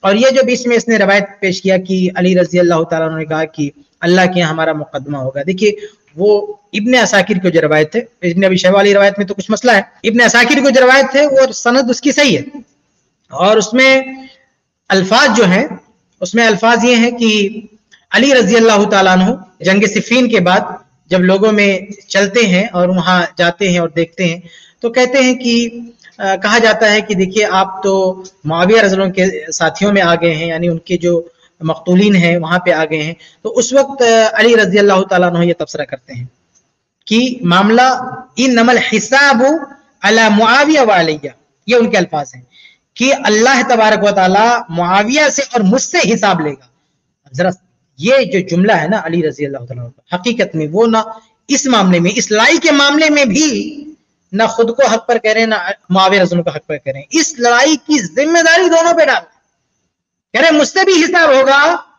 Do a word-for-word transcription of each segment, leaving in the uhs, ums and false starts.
اور یہ جو بیچ میں اس نے روایت پیش کیا کہ علی رضی اللہ تعالیٰ عنہ نے کہا کہ اللہ کے یہاں ہمارا مقدمہ ہوگا، دیکھیے وہ ابن عساکر کو جو روایت ہے، ابن ابی شیبہ والی روایت میں تو کچھ مسئلہ ہے، ابن عساکر کو جو روایت ہے وہ سند اس کی صحیح ہے، اور اس میں الفاظ جو ہیں اس میں الفاظ یہ ہیں کہ علی رضی اللہ تعالیٰ عنہ جنگ صفین کے بعد جب لوگوں میں چلتے ہیں اور وہاں جاتے ہیں اور دیکھتے ہیں تو کہتے ہیں کہ کہا جاتا ہے کہ دیکھیے آپ تو معاویہ رضی اللہ عنہ کے ساتھیوں میں آ گئے ہیں، یعنی ان کے جو مقتولین ہیں وہاں پہ آ گئے ہیں، تو اس وقت علی رضی اللہ تعالیٰ عنہ یہ تبصرہ کرتے ہیں کہ معاملہ انما الحساب علی معاویہ وعلیہ، یہ ان کے الفاظ ہیں کہ اللہ تبارک و تعالی معاویہ سے اور مجھ سے حساب لے گا. ذرا یہ جو جملہ ہے نا علی رضی اللہ تعالیٰ عنہ، حقیقت میں وہ نہ اس معاملے میں، اس لڑائی کے معاملے میں بھی نہ خود کو حق پر کہہ رہے ہیں نہ معاویہ رضی اللہ عنہ کو حق پر کہہ رہے ہیں، اس لڑائی کی ذمہ داری دونوں پہ ڈال کہہ رہے ہیں مجھ سے بھی حساب ہوگا،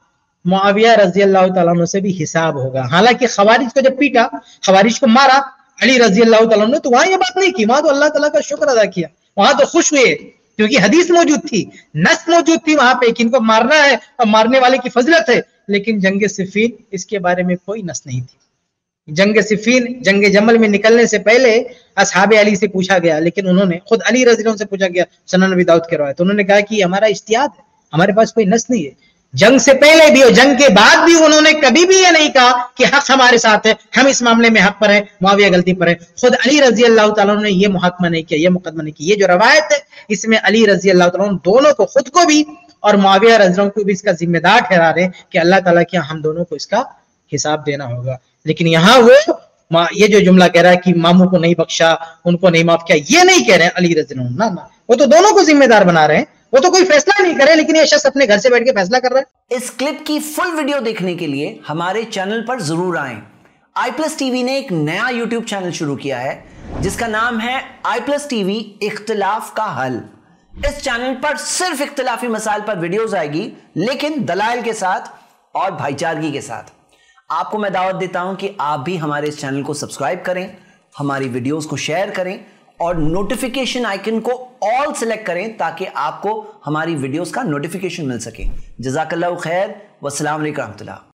معاویہ رضی اللہ تعالیٰ عنہ سے بھی حساب ہوگا. حالانکہ خوارج کو جب پیٹا، خوارج کو مارا علی رضی اللہ تعالیٰ عنہ، تو وہاں یہ بات نہیں کی، وہاں تو اللہ تعالیٰ کا شکر ادا کیا، وہاں تو خوش ہوئے کیونکہ حدیث موجود تھی، نص موجود تھی وہاں پہ کہ ان کو مارنا ہے اور مارنے والے کی فضیلت ہے. لیکن جنگ صفین اس کے بارے میں کوئی نص نہیں تھی. جنگ صفین، جنگ جمل میں نکلنے سے پہلے اصحاب علی سے پوچھا گیا، لیکن انہوں نے خود علی رضی اللہ عنہ سے پوچھا گیا، سنن نبی داؤد کی روایت، انہوں نے کہا کہ ہمارا اجتہاد ہے، ہمارے پاس کوئی نص نہیں ہے. جنگ سے پہلے بھی اور جنگ کے بعد بھی انہوں نے کبھی بھی یہ نہیں کہا کہ حق ہمارے ساتھ ہے، ہم اس معاملے میں حق پر ہیں، معاویہ غلطی پر ہے. خود علی رضی اللہ تعالیٰ عنہ نے یہ محاکمہ نہیں کیا، یہ مقدمہ نہیں کیا. یہ جو روایت ہے اس میں علی رضی اللہ تعالیٰ عنہ دونوں کو، خود کو بھی اور معاویہ رضی اللہ عنہ کو بھی اس کا ذمہ دار ٹھہرا رہے ہیں کہ اللہ تعالیٰ کے ہم دونوں کو اس کا حساب دینا ہوگا. لیکن یہاں وہ یہ جو جملہ کہہ رہا ہے کہ ماموں کو نہیں بخشا، ان کو نہیں معاف کیا، یہ نہیں کہہ رہے ہیں علی رضی اللہ عنہ، وہ تو دونوں کو ذمہ دار بنا رہے ہیں، وہ تو کوئی فیصلہ نہیں کرے، لیکن یہ شخص اپنے گھر سے بیٹھ کے فیصلہ کر رہا ہے. اس کلپ کی فل ویڈیو دیکھنے کے لیے ہمارے چینل پر ضرور آئیں. آئی پلس ٹی وی نے ایک نیا یوٹیوب چینل شروع کیا ہے جس کا نام ہے آئی پلس ٹی وی اختلاف کا حل. اس چینل پر صرف اختلافی مسائل پر ویڈیوز آئے گی، لیکن دلائل کے ساتھ اور بھائی چارگی کے ساتھ. آپ کو میں دعوت دیتا ہوں کہ آپ بھی ہمارے اس چینل کو سبسکرائب کریں، ہماری ویڈیوز کو شیئر کریں اور نوٹیفیکیشن آئیکن کو آل سلیکٹ کریں تاکہ آپ کو ہماری ویڈیوز کا نوٹیفیکیشن مل سکے. جزاک اللہ خیر، والسلام علیکم ورحمۃ اللہ.